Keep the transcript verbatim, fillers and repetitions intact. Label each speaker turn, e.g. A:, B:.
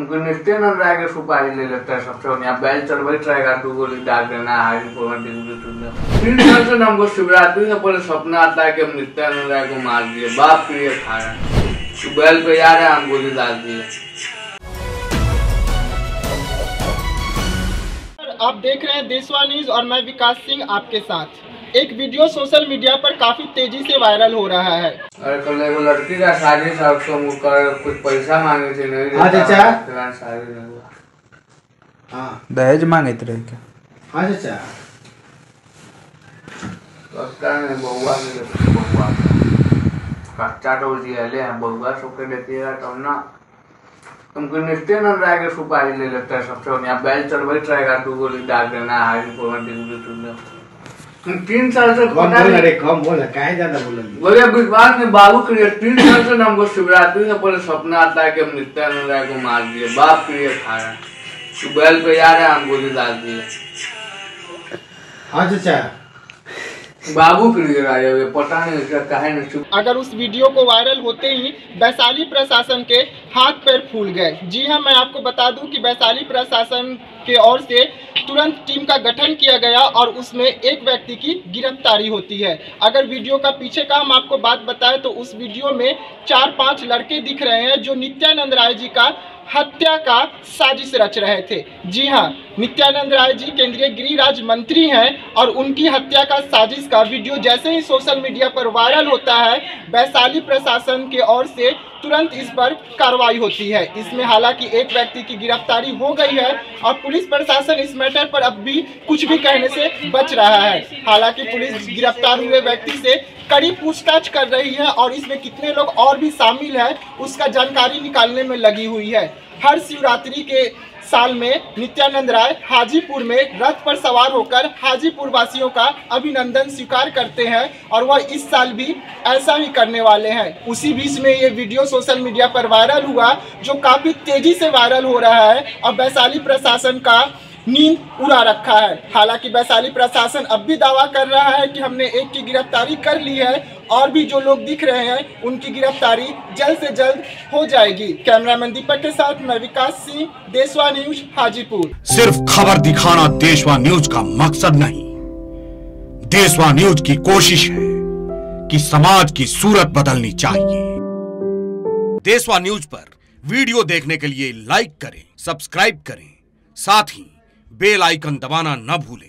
A: नित्यानंद राय के सुपारी ले लेता है सबसे बढ़िया बैल चढ़ ट्राई कर तू गोली डाल देना हारी तीन साल से हमको शिवरात्रि से पहले सपना आता है कि हम नित्यानंद राय को मार दिए, बाप के लिए खा रहे बैल पे यार है हम गोली डाल दिए।
B: आप देख रहे हैं देशवा न्यूज और मैं विकास सिंह आपके साथ। एक वीडियो सोशल मीडिया पर काफी तेजी से वायरल हो रहा है।
A: अरे कल एगो लड़की का शादी था, उसको मुकर कुछ पैसा मांगे थे, नहीं
C: हाँ चाचा,
A: शादी नहीं हुआ।
C: हाँ
D: दहेज मांगे थे क्या?
C: हाँ चाचा,
A: लगता है बहुआ में बहुआ कच्चा तो दिया ले हम बहुआ सोके देतीगा तब ना तुमको नित्यानंद राय के सुपारी ले लेता है सबसे बढ़िया बैल चढ़ ट्राई कर तू गोली डाल देना हारी तीन साल से
C: कम बोल रे, कम बोल, काहे ज्यादा बोलली?
A: बोले विश्वास में बाबू के तीन साल से हमको शिवरात्रि से पहले सपना आता है कि हम नित्यानंद राय को मार दिए, बाप के लिए खा रहे बैल पे यार है हम गोली डाल दिए।
C: हाँ चाचा,
A: बाबू के लिए आए हुए पता नहीं क्या कहे नहीं।
B: अगर उस वीडियो को वायरल होते ही वैशाली प्रशासन के हाथ पैर फूल गए। जी हां, मैं आपको बता दूं कि वैशाली प्रशासन के ओर से तुरंत टीम का गठन किया गया और उसमें एक व्यक्ति की गिरफ्तारी होती है। अगर वीडियो का पीछे का हम आपको बात बताएं तो उस वीडियो में चार पांच लड़के दिख रहे हैं जो नित्यानंद राय जी का हत्या का साजिश रच रहे थे। जी हां, नित्यानंद राय जी केंद्रीय गृह राज्य मंत्री हैं और उनकी हत्या का साजिश का वीडियो जैसे ही सोशल मीडिया पर वायरल होता है, वैशाली प्रशासन के ओर से तुरंत इस पर कार्रवाई होती है। इसमें हालांकि एक व्यक्ति की गिरफ्तारी हो गई है और पुलिस प्रशासन इस मैटर पर अब भी कुछ भी कहने से बच रहा है। हालांकि पुलिस गिरफ्तार हुए व्यक्ति से कड़ी पूछताछ कर रही है और इसमें कितने लोग और भी शामिल हैं उसका जानकारी निकालने में लगी हुई है। हर शिवरात्रि के साल में नित्यानंद राय हाजीपुर में रथ पर सवार होकर हाजीपुर वासियों का अभिनंदन स्वीकार करते हैं और वह इस साल भी ऐसा ही करने वाले हैं। उसी बीच में ये वीडियो सोशल मीडिया पर वायरल हुआ जो काफी तेजी से वायरल हो रहा है और वैशाली प्रशासन का नींद उड़ा रखा है। हालांकि वैशाली प्रशासन अब भी दावा कर रहा है कि हमने एक की गिरफ्तारी कर ली है और भी जो लोग दिख रहे हैं उनकी गिरफ्तारी जल्द से जल्द हो जाएगी। कैमरामैन दीपक के साथ मैं विकास सिंह, देशवा न्यूज, हाजीपुर।
E: सिर्फ खबर दिखाना देशवा न्यूज का मकसद नहीं, देशवा न्यूज की कोशिश है कि समाज की सूरत बदलनी चाहिए। देशवा न्यूज पर वीडियो देखने के लिए लाइक करें, सब्सक्राइब करें, साथ ही बेल आइकन दबाना न भूलें।